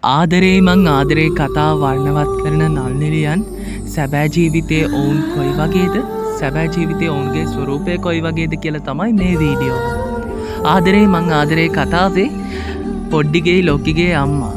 ආදරේ මං ආදරේ කතා වර්ණවත් කරන නල්නිලියන් සැබෑ ජීවිතයේ ඔවුන් කොයි වගේද සැබෑ ජීවිතයේ ඔවුන්ගේ ස්වරූපය කොයි වගේද කියලා තමයි මේ වීඩියෝ. ආදරේ මං ආදරේ කතාවේ පොඩ්ඩිගේ ලොක්කිගේ අම්මා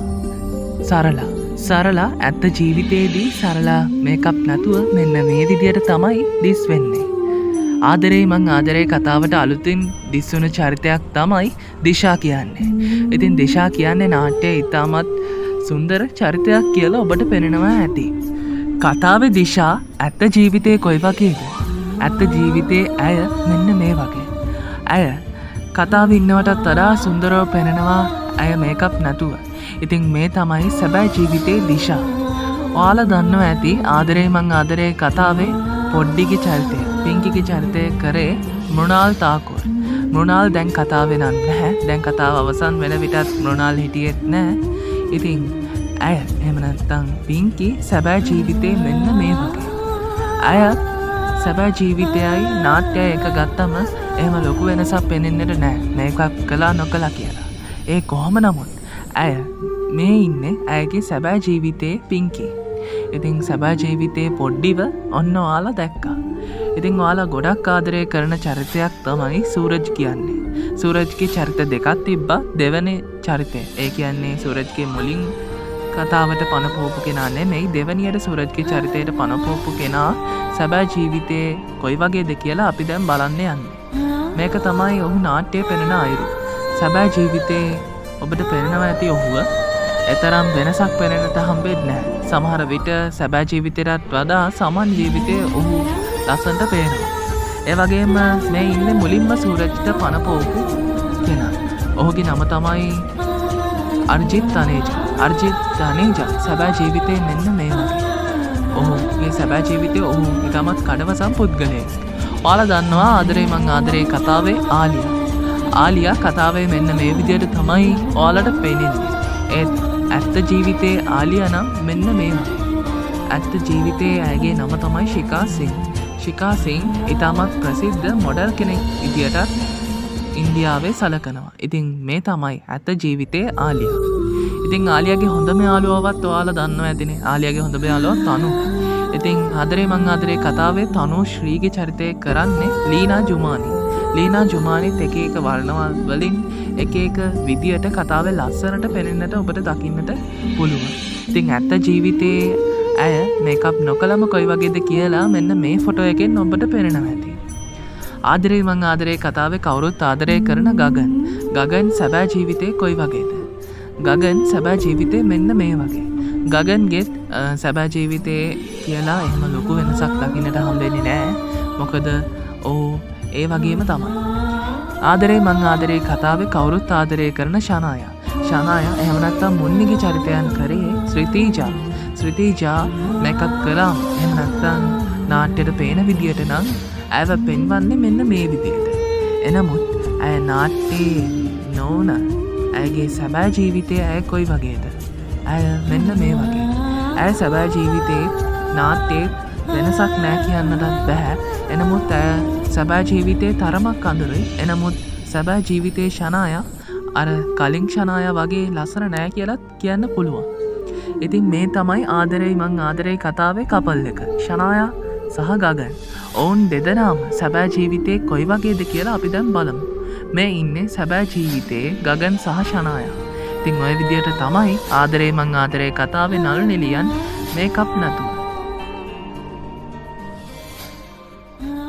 සරලා ඇත්ත ජීවිතයේදී සරලා මේකප් නැතුව මෙන්න මේ විදියට තමයි දිස් වෙන්නේ. ආදරේ මං ආදරේ කතාවට අලුතින් දිස් වුණු චරිතයක් තමයි දිශා කියන්නේ. ඉතින් දිශා කියන්නේ නාට්‍යයේ ඉතාමත් සුන්දර චරිතයක් කියලා ඔබට පෙනෙනවා ඇති. කතාවේ දිශා ඇත්ත ජීවිතයේ කොයි වගේද? ඇත්ත ජීවිතයේ ඇය මෙන්න මේ වගේ. ඇය කතාවේ ඉන්නවටත් වඩා සුන්දරව පෙනෙනවා ඇය මේකප් නැතුව. ඉතින් මේ තමයි සැබෑ ජීවිතයේ දිශා. ඔයාලා දන්නවා ඇති ආදරේ මං ආදරේ කතාවේ පොඩ්ඩිගේ චරිතය පිංකිගේ චරිතය කරේ මෘණාල් තාකෝර්. මෘණාල් දැන් කතාවේ නැහැ. දැන් කතාව අවසන් වෙන විටත් මෘණාල් හිටියෙත් නැහැ. ඉතින් ඇය එහෙම නැත්නම් පිංකි සැබෑ ජීවිතේ මෙන්න මේ වගේ. ඇය සැබෑ ජීවිතයයි නාට්‍යය එක ගත්තම එහෙම ලොකු වෙනසක් පෙනෙන්නට නැහැ. මේකක් කළා නොකළා කියලා. ඒ කොහොම නමුත් ඇය මේ ඉන්නේ ඇයගේ සැබෑ ජීවිතේ පිංකි. ඉතින් සැබෑ ජීවිතේ පොඩ්ඩිව ඔන්න ඔයාලා දැක්කා. ඉතින් ඔයාලා ගොඩක් ආදරය කරන චරිතයක් තමයි සූරජ් කියන්නේ. සූරජ්ගේ චරිත දෙකක් තිබ්බා. දෙවෙනි චරිතය ඒ කියන්නේ සූරජ්ගේ මුලින් කතාවට පනපෝපු කෙනා නෙමෙයි. දෙවෙනියට සූරජ්ගේ චරිතයට පනපෝපු කෙනා සැබෑ ජීවිතේ කොයි වගේද කියලා අපි දැන් බලන්න යන්නේ. මේක තමයි ඔහු නාට්‍යයේ පෙනෙන අයුරු. සැබෑ ජීවිතේ ඔබට පෙනෙනවා ඇති ඔහුව එතරම් වෙනසක් පෙනෙන්නට හම්බෙන්නේ නැහැ. සමහර විට සැබෑ ජීවිතයටත් වඩා සමන් ජීවිතයේ ඔහු ලස්සනට පේනවා. ඒ වගේම මේ ඉන්නේ මුලින්ම සූරජ්ට පනපෝපු කෙනා. ඔහුගේ නම තමයි අර්ජිත් තනේජා. සැබෑ ජීවිතේ මෙන්න මේ වගේ. ඔහුගේ සැබෑ ජීවිතයේ ඔහු ඉතාමත් කඩවසම් පුද්ගලයෙක්. ඔයාලා දන්නවා ආදරේ මං ආදරේ කතාවේ ආලියා කතාවේ මෙන්න මේ විදියට තමයි ඔයාලට පේන්නේ. ඒත් ඇත්ත ජීවිතයේ ආලියා නම් මෙන්න මේ වගේ. ඇත්ත ජීවිතයේ ඇයගේ නම තමයි ශිකා සිං ඉතාමත් ප්‍රසිද්ධ මොඩල් කෙනෙක් විදියටත් ඉන්දියාවේ සලකනවා. ඉතින් මේ තමයි ඇත්ත ජීවිතයේ ආලියා. ඉතින් ආලියාගේ හොඳම යාළුවවත් ඔයාලා දන්නවා ඇතිනේ. ආලියාගේ හොඳම යාළුවා තනු. ඉතින් ආදරේ මං ආදරේ කතාවේ තනු ශ්‍රීගේ චරිතය කරන්නේ ලීනා ජුමානිත් එක එක වර්ණවල් වලින් එක එක විදියට කතාවේ ලස්සනට පෙනෙන්නට ඔබට දකින්නට පුළුවන්. ඉතින් ඇත්ත ජීවිතයේ ඇය මේකප් නොකළම කොයි වගේද කියලා මෙන්න මේ ෆොටෝ එකෙන් ඔබට පෙනෙනවා ඇති. ආදරේ මං ආදරේ කතාවේ කවුරුත් ආදරය කරන ගගන් සැබෑ ජීවිතේ කොයි වගේද? ගගන් සැබෑ ජීවිතේ මෙන්න මේ වගේ. ගගන්ගෙත් සැබෑ ජීවිතේ කියලා එහෙම ලොකු වෙනසක් දකින්නට හම්බෙන්නේ නැහැ. මොකද ඒ වගේම තමයි. ආදරේ මං ආදරේ කතාවේ කවුරුත් ආදරය කරන ශනායා එහෙම නැත්නම් මුන්නිගේ චරිතයන් කරේ ශ්‍රිතීජා මේකප් කළාම එහෙම නැත්නම් නාට්‍යයට පේන විදියට නම් ඇයව පෙන්වන්නේ මෙන්න මේ විදියට. එනමුත් ඇය නාට්‍යයේ නොවන ඇයගේ සැබෑ ජීවිතයේ ඇය කොයි වගේද? ඇය මෙන්න මේ වගේ. ඇය සැබෑ ජීවිතයේ නාට්‍යයේ වෙනසක් නැහැ කියන්නට බෑ. එනමුත් ඇය සැබෑ ජීවිතයේ තරමක් අඳුරුයි. එනමුත් සැබෑ ජීවිතයේ ශනායා අර කලින් ශනායා වගේ ලස්සන නෑ කියලත් කියන්න පුළුවන්. ඉතින් මේ තමයි ආදරේ මං ආදරේ කතාවේ කපල් එක. ශනායා සහ ගගන්. ඔවුන් දෙදෙනාම සැබෑ ජීවිතයේ කොයි වගේද කියලා අපි දැන් බලමු. මේ ඉන්නේ සැබෑ ජීවිතයේ ගගන් සහ ශනායා. ඉතින් ওই විදියට තමයි ආදරේ මං ආදරේ කතාවේ නළු නිලියන් මේකප් නැතුව